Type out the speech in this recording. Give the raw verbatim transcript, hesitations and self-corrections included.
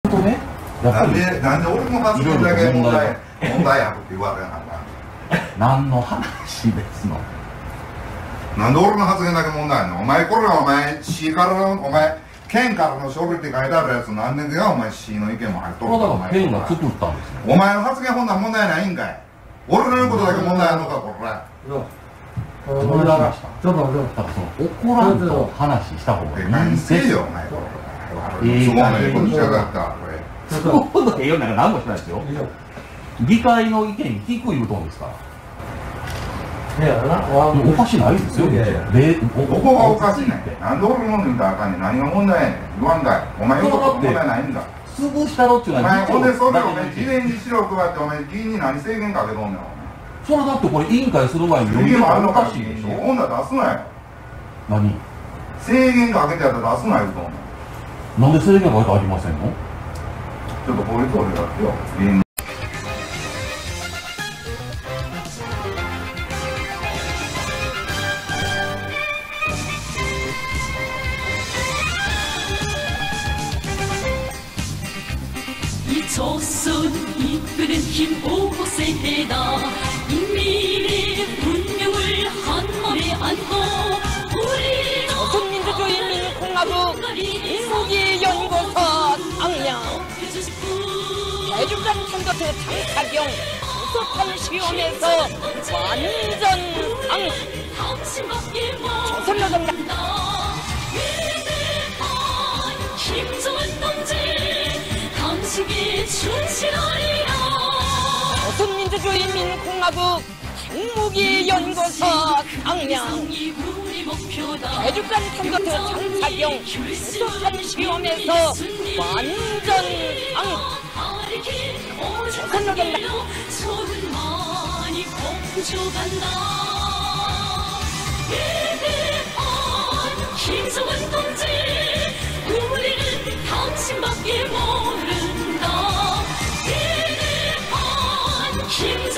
とね、 なんで、なんで俺の発言だけ問題、問題あるって言われなかった。 何の話ですの。 なんで俺の発言だけ問題あるの。お前これはお前、市からの、お前、県からの書類って書いてあるやつ、なんでがお前市の意見も入っとるか。 だから県が作ったんですよ。 お前の発言ほんなら問題ないんかい。俺の言うことだけ問題あるのか、これ。 思い出しました。ちょっと、だからその怒らんと話した方がいい。 何せよ、お前これ。すごいね、こっちがだった、これ。 そうだよ、なんか何もしないですよ。議会の意見聞く言うとんですから。おかしないですよ。 どこがおかしいねん。なんで俺の抜いたらあかんねん。何が問題やねん。言わんかい。お前言うこと問題ないんだ。 潰したろっちゅうのは。 お前ほんでそれお前事前に資料配ってお前議員に何制限かけとんねん。 それだってこれ委員会する前に制限もあるのおかかしいでしょ。 ほんなら出すなよ。 何？ 制限かけてやったら出すなよとんねん。 なんで制限がありませんの？ ちょっと法律俺だってよ。議員 조선 이끄는 힘 보호세다 인민의 운명을 한몸에 안고 우리 조선민주주의인민공화국 인무기연구소 당량 대륙간 선거트 장사경 수소탄 시험에서 완전 상 조선노동당 김정은 동지 당신께 충실하리라 조선민주주의인민공화국 핵무기연구소 당량 대륙간 선거트 장사경 수소탄 시험에서 완전 상 조선노동당 많이 공조간다 위대한 김정은 동지 우리는 당신밖에 모른다 위대한 김